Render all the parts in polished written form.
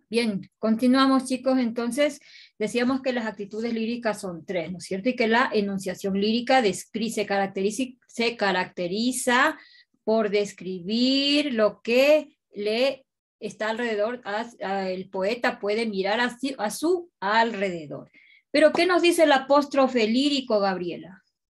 Bien, continuamos chicos, entonces decíamos que las actitudes líricas son tres, ¿no es cierto? Y que la enunciación lírica se caracteriza por describir lo que le está alrededor, el poeta puede mirar a su alrededor. Pero ¿qué nos dice el apóstrofe lírico, Gabriela?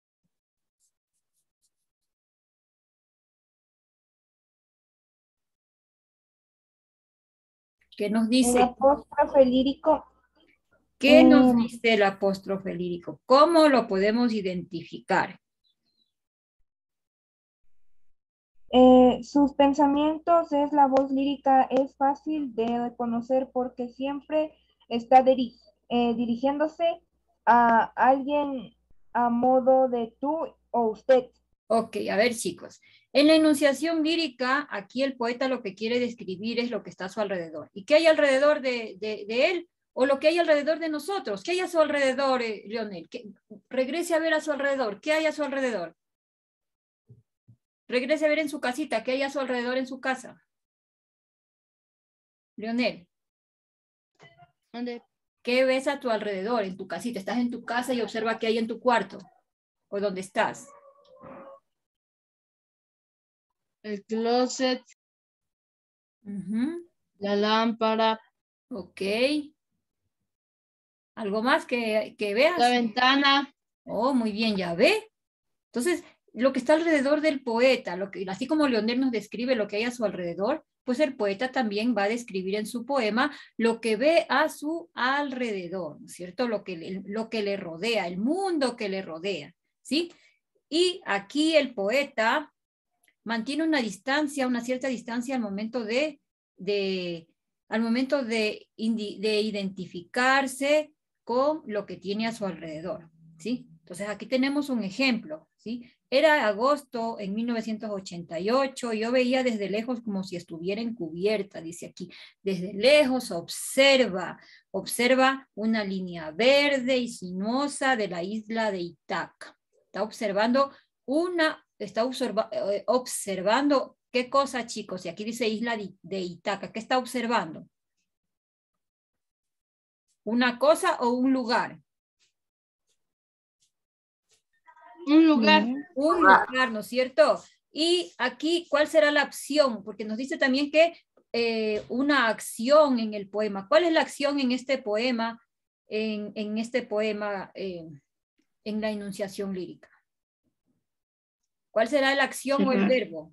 ¿Qué nos El dice? apóstrofe lírico, ¿Qué nos dice el apóstrofe lírico? ¿Cómo lo podemos identificar? sus pensamientos es la voz lírica, es fácil de reconocer porque siempre está dirigiéndose a alguien a modo de tú o usted. Ok, a ver chicos. En la enunciación lírica, aquí el poeta lo que quiere describir es lo que está a su alrededor. ¿Y qué hay alrededor de él? O lo que hay alrededor de nosotros. ¿Qué hay a su alrededor, Leonel? Regrese a ver a su alrededor. ¿Qué hay a su alrededor? Regrese a ver en su casita. ¿Qué hay a su alrededor en su casa? Leonel, ¿Dónde? ¿qué ves a tu alrededor en tu casita? Estás en tu casa y observa qué hay en tu cuarto o dónde estás. El closet, Uh-huh. la lámpara, Ok. ¿Algo más que veas? la ventana. Oh, muy bien, ya ve. Entonces, lo que está alrededor del poeta, así como Leonel nos describe lo que hay a su alrededor, pues el poeta también va a describir en su poema lo que ve a su alrededor, ¿no es cierto? Lo que le rodea, el mundo que le rodea, ¿sí? Y aquí el poeta mantiene una cierta distancia de al momento de identificarse con lo que tiene a su alrededor, ¿sí? Entonces aquí tenemos un ejemplo, ¿sí? Era agosto en 1988, yo veía desde lejos como si estuviera encubierta, dice aquí. Desde lejos observa una línea verde y sinuosa de la isla de Itaca. Está observando observando qué cosa, chicos, y aquí dice isla de Itaca, ¿qué está observando? ¿Una cosa o un lugar? Un lugar. Un lugar, ¿no es cierto? Y aquí, ¿cuál será la acción? Porque nos dice también que una acción en el poema. ¿Cuál es la acción en este poema, en este poema, en la enunciación lírica? ¿Cuál será la acción o el Observar. verbo?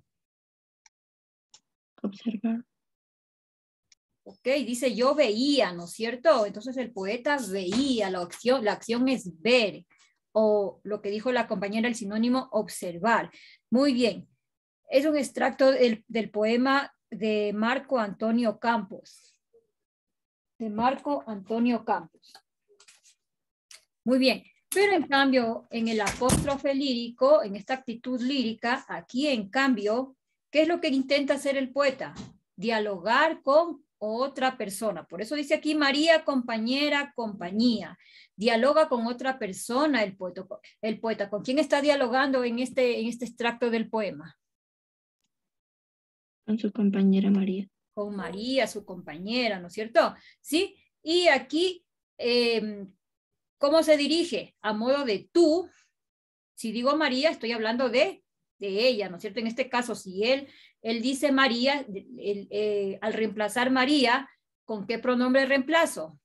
Observar. Ok, dice yo veía, ¿no es cierto? Entonces el poeta veía, la acción es ver, o lo que dijo la compañera, el sinónimo observar. Muy bien, es un extracto del poema de Marco Antonio Campos. De Marco Antonio Campos. Muy bien, pero en cambio, en el apóstrofe lírico, en esta actitud lírica, aquí en cambio, ¿qué es lo que intenta hacer el poeta? Dialogar con otra persona. Por eso dice aquí María, compañera, compañía. Dialoga con otra persona el poeta. El poeta. ¿Con quién está dialogando en este extracto del poema? Con su compañera María. Con María, su compañera, ¿no es cierto? ¿Sí? Y aquí, ¿cómo se dirige? A modo de tú. Si digo María, estoy hablando de ella, ¿no es cierto? En este caso, si él dice María, al reemplazar María, ¿con qué pronombre reemplazo?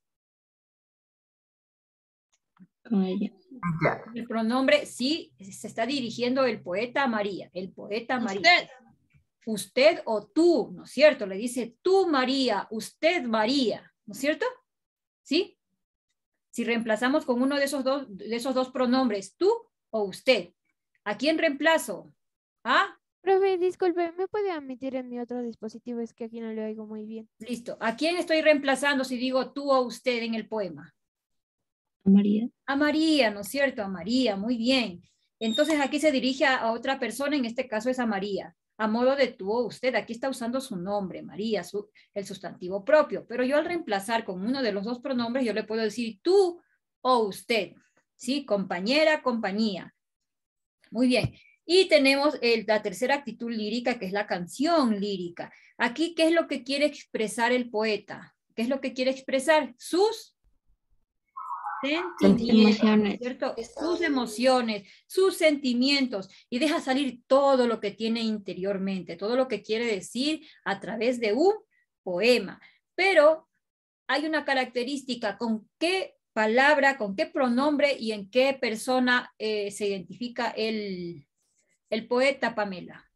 Con ella. El pronombre, sí, se está dirigiendo el poeta a María, el poeta María. Usted. Usted o tú, ¿no es cierto? Le dice tú María, usted María, ¿no es cierto? ¿Sí? Si reemplazamos con uno de esos dos pronombres, tú o usted, ¿a quién reemplazo? ¿Ah? Profe, disculpe, ¿me puede admitir en mi otro dispositivo? Es que aquí no le oigo muy bien. Listo. ¿A quién estoy reemplazando si digo tú o usted en el poema? A María. A María, ¿no es cierto? A María, muy bien. Entonces aquí se dirige a otra persona, en este caso es a María, a modo de tú o usted. Aquí está usando su nombre, María, el sustantivo propio. Pero yo al reemplazar con uno de los dos pronombres, yo le puedo decir tú o usted. ¿Sí? Compañera, compañía. Muy bien. Y tenemos la tercera actitud lírica, que es la canción lírica. Aquí, ¿qué es lo que quiere expresar el poeta? ¿Qué es lo que quiere expresar? Sus sentimientos, Emociones. ¿cierto? Sus emociones, sus sentimientos, y deja salir todo lo que tiene interiormente, todo lo que quiere decir a través de un poema. Pero hay una característica: con qué palabra, con qué pronombre y en qué persona se identifica el poeta, Pamela.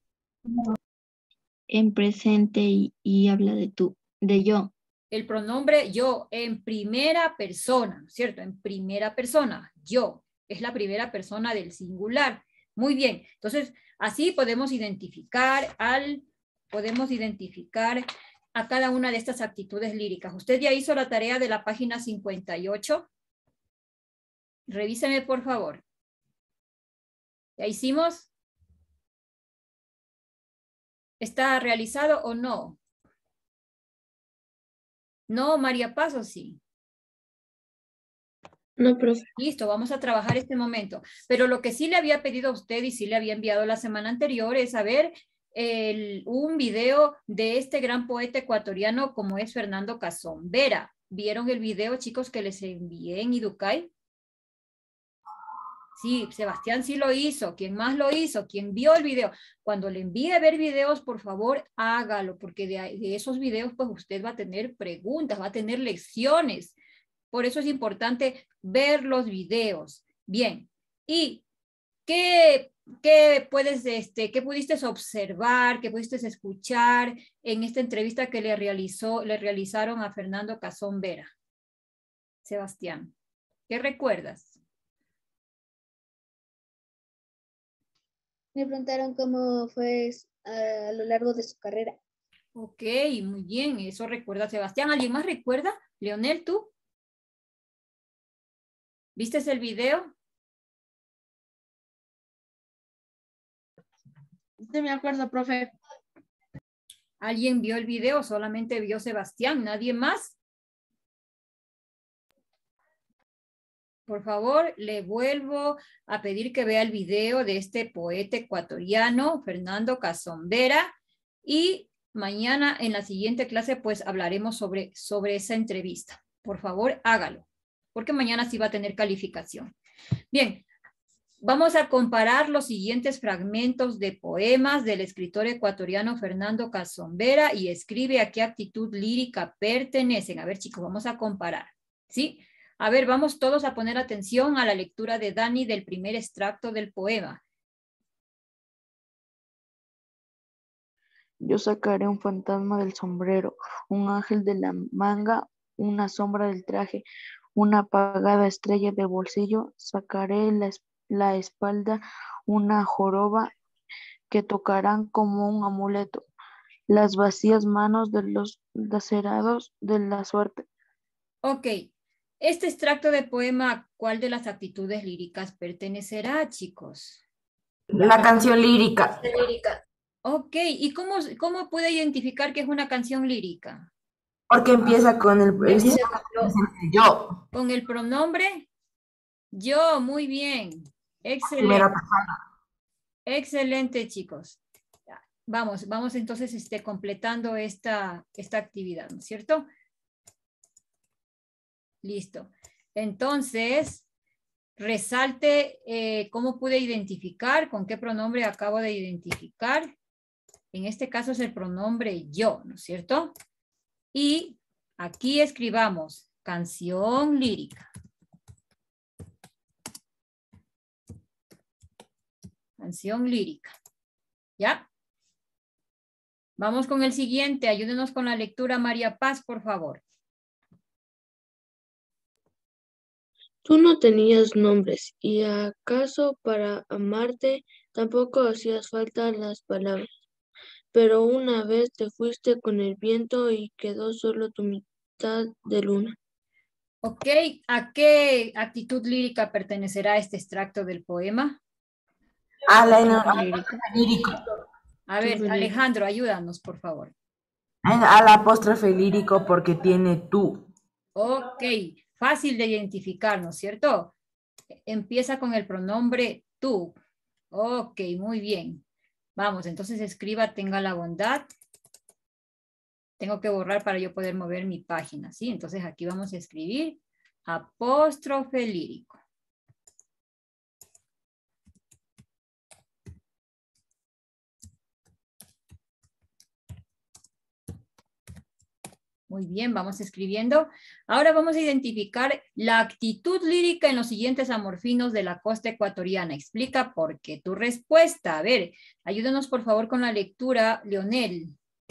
En presente y habla de tú, de yo. El pronombre yo en primera persona, ¿cierto? En primera persona, yo. Es la primera persona del singular. Muy bien. Entonces, así podemos identificar a cada una de estas actitudes líricas. ¿Usted ya hizo la tarea de la página 58? Revíseme, por favor. ¿Ya hicimos? ¿Está realizado o no? No, María Paz, ¿o sí? No, profe. Listo, vamos a trabajar este momento. Pero lo que sí le había pedido a usted y sí le había enviado la semana anterior es saber un video de este gran poeta ecuatoriano como es Fernando Cazón Vera. ¿Vieron el video, chicos, que les envié en Iducay? Sí, Sebastián sí lo hizo. ¿Quién más lo hizo? ¿Quién vio el video? Cuando le envíe a ver videos, por favor, hágalo, porque de esos videos, pues usted va a tener preguntas, va a tener lecciones. Por eso es importante ver los videos. Bien. ¿Y qué pudiste observar, qué pudiste escuchar en esta entrevista que le realizaron a Fernando Cazón Vera? Sebastián, ¿qué recuerdas? Me preguntaron cómo fue a lo largo de su carrera. Ok, muy bien, eso recuerda Sebastián. ¿Alguien más recuerda? Leonel, ¿tú? ¿Viste el video? Sí, me acuerdo, profe. ¿Alguien vio el video? Solamente vio Sebastián, ¿nadie más? Por favor, le vuelvo a pedir que vea el video de este poeta ecuatoriano, Fernando Cazón Vera, y mañana en la siguiente clase pues hablaremos sobre esa entrevista. Por favor, hágalo, porque mañana sí va a tener calificación. Bien, vamos a comparar los siguientes fragmentos de poemas del escritor ecuatoriano Fernando Cazón Vera y escribe a qué actitud lírica pertenecen. A ver, chicos, vamos a comparar, ¿sí? A ver, vamos todos a poner atención a la lectura de Dani del primer extracto del poema. Yo sacaré un fantasma del sombrero, un ángel de la manga, una sombra del traje, una apagada estrella del bolsillo, sacaré la espalda, una joroba que tocarán como un amuleto, las vacías manos de los lacerados de la suerte. Ok, este extracto de poema, ¿a cuál de las actitudes líricas pertenecerá, chicos? La canción lírica. Ok, ¿y cómo puede identificar que es una canción lírica? Porque empieza con el yo. Con el pronombre yo, muy bien. Excelente. Primera persona. Excelente, chicos. Vamos entonces completando esta actividad, ¿no es cierto? Listo. Entonces, resalte cómo pude identificar, con qué pronombre acabo de identificar. En este caso es el pronombre yo, ¿no es cierto? Y aquí escribamos canción lírica. Canción lírica. ¿Ya? Vamos con el siguiente. Ayúdenos con la lectura, María Paz, por favor. Tú no tenías nombres, y acaso para amarte tampoco hacías falta las palabras. Pero una vez te fuiste con el viento y quedó solo tu mitad de luna. Ok, ¿a qué actitud lírica pertenecerá este extracto del poema? A la lírico. A ver, Alejandro, ayúdanos, por favor. Al apóstrofe lírico porque tiene tú. Ok, fácil de identificar, ¿no es cierto? Empieza con el pronombre tú. Ok, muy bien. Vamos, entonces escriba, tenga la bondad tengo que borrar para yo poder mover mi página, ¿sí? Entonces aquí vamos a escribir apóstrofe lírico. Muy bien, vamos escribiendo. Ahora vamos a identificar la actitud lírica en los siguientes amorfinos de la costa ecuatoriana. Explica por qué. Tu respuesta. A ver, ayúdanos por favor con la lectura, Leonel.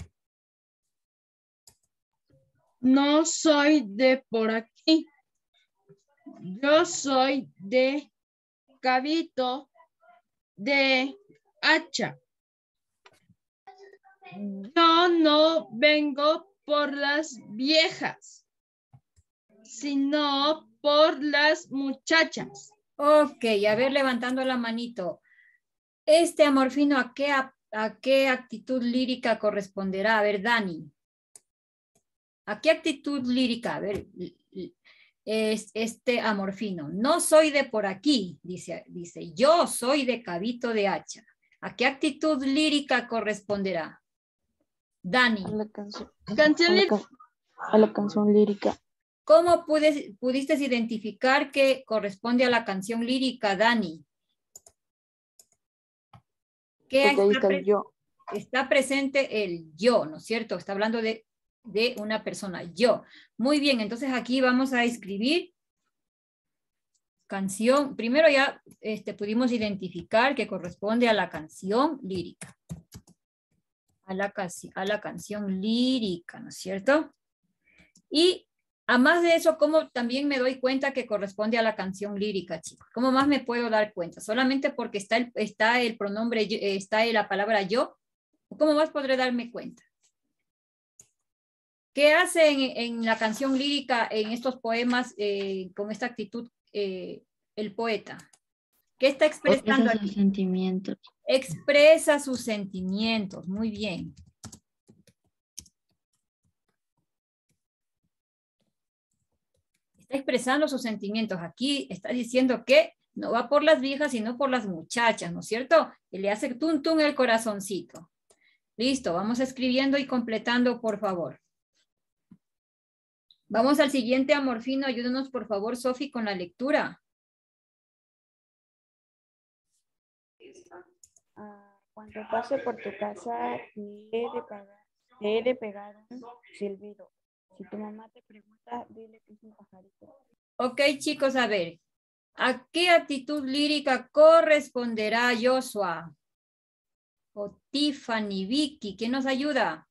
No soy de por aquí. Yo soy de Cabito de Hacha. Yo no vengo por las viejas, sino por las muchachas. Ok, a ver, levantando la manito. Este amorfino, ¿a qué actitud lírica corresponderá? A ver, Dani. ¿A qué actitud lírica? A ver, es este amorfino. No soy de por aquí, dice, yo soy de Cabito de Hacha. ¿A qué actitud lírica corresponderá? Dani. A la canción, Canción a la canción lírica. ¿Cómo pudiste identificar que corresponde a la canción lírica, Dani? ¿Qué Porque ahí está el yo. Está presente el yo, ¿no es cierto? Está hablando de una persona, yo. Muy bien, entonces aquí vamos a escribir canción. Primero ya pudimos identificar que corresponde a la canción lírica. A la canción lírica, ¿no es cierto? Y además de eso, ¿cómo también me doy cuenta que corresponde a la canción lírica, chicos? ¿Cómo más me puedo dar cuenta? ¿Solamente porque está el pronombre, está la palabra yo? ¿Cómo más podré darme cuenta? ¿Qué hace en la canción lírica, en estos poemas, con esta actitud, el poeta? ¿Qué está expresando Expresa aquí? sus sentimientos. Expresa sus sentimientos. Muy bien. Está expresando sus sentimientos. Aquí está diciendo que no va por las viejas, sino por las muchachas, ¿no es cierto? Y le hace tun tun el corazoncito. Listo, vamos escribiendo y completando, por favor. Vamos al siguiente amorfino. Ayúdenos, por favor, Sofi, con la lectura. Cuando pase por tu casa, le he de pegar un silbido. Si tu mamá te pregunta, dile que es un pajarito. Ok, chicos, a ver. ¿A qué actitud lírica corresponderá Joshua? O Tiffany, Vicky, ¿quién nos ayuda?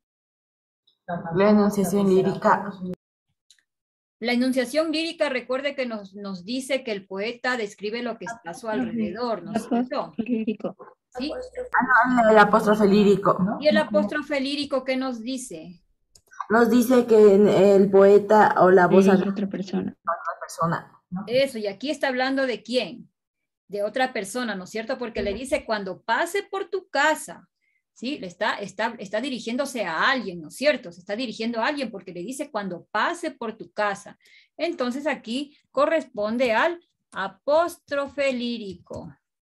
La enunciación lírica. La enunciación lírica, recuerde que nos dice que el poeta describe lo que está a su alrededor, ¿no es cierto? Lírico. ¿Sí? El apóstrofe lírico. ¿Y el apóstrofe lírico qué nos dice? Nos dice que el poeta o la voz Dirige a otra persona. Eso, y aquí está hablando de quién, de otra persona, ¿no es cierto? Porque le dice cuando pase por tu casa, ¿sí? Le está dirigiéndose a alguien, ¿no es cierto? Se está dirigiendo a alguien porque le dice cuando pase por tu casa. Entonces aquí corresponde al apóstrofe lírico.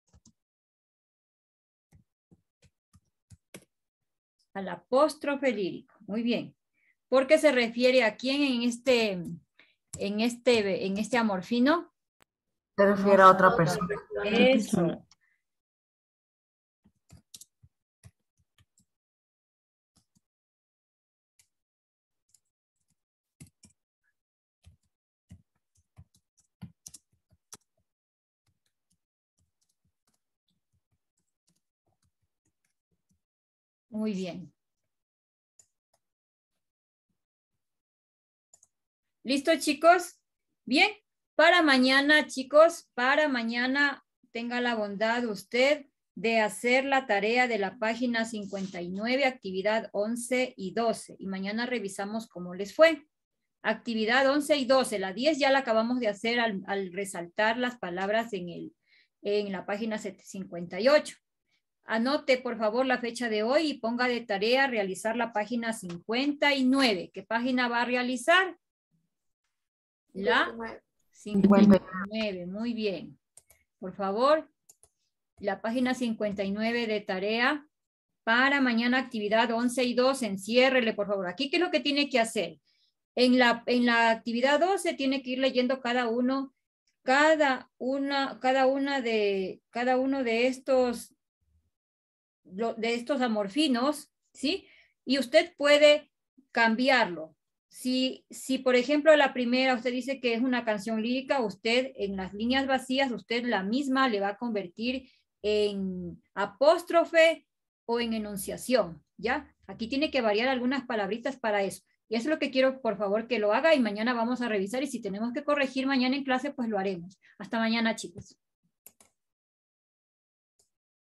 Al apóstrofe lírico, muy bien. ¿Por qué se refiere a quién en este amorfino? Se refiere a otra persona. Eso. Muy bien. ¿Listo, chicos? Bien. Para mañana, chicos, para mañana tenga la bondad usted de hacer la tarea de la página 59, actividad 11 y 12. Y mañana revisamos cómo les fue. Actividad 11 y 12. La 10 ya la acabamos de hacer al resaltar las palabras en la página 58. Anote, por favor, la fecha de hoy y ponga de tarea realizar la página 59. ¿Qué página va a realizar? La 59. Muy bien. Por favor, la página 59 de tarea para mañana actividad 11 y 12, enciérrele por favor. Aquí, ¿qué es lo que tiene que hacer? En la actividad 12 tiene que ir leyendo cada uno de estos amorfinos, ¿sí? Y usted puede cambiarlo. Si por ejemplo la primera usted dice que es una canción lírica, usted en las líneas vacías, usted la misma le va a convertir en apóstrofe o en enunciación, ¿ya? Aquí tiene que variar algunas palabritas para eso. Y eso es lo que quiero, por favor, que lo haga y mañana vamos a revisar y si tenemos que corregir mañana en clase, pues lo haremos. Hasta mañana, chicos.